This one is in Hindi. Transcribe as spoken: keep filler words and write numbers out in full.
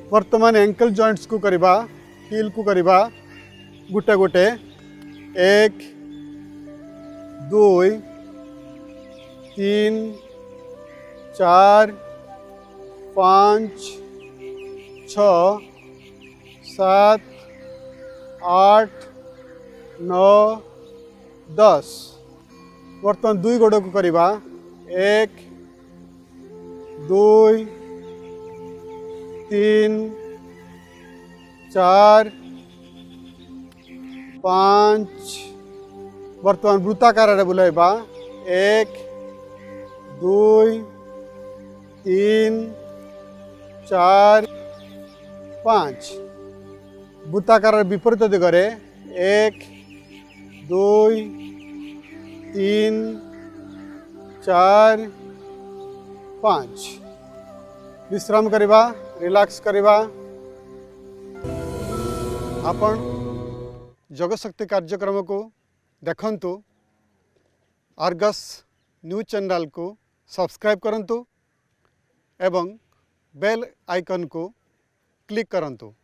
वर्तमान एंकल जॉइंट्स को करवा हील को करवा गोटे गोटे एक दुई तीन चार पाँच छ सात आठ नौ दस। वर्तमान दुई गोड़ को करवा एक दुई तीन चार पाँच। वर्तमान वृत्ताकार बुलाइबा एक दुई तीन चार पाँच। वृत्ताकार विपरीत दिगरे एक दुई तीन चार पाँच। विश्राम करवा रिलैक्स करवा। आपण जगशक्ति कार्यक्रम को देखंतु आर्गस न्यूज चैनल को सब्सक्राइब करंतु एवं बेल आइकन को क्लिक करंतु।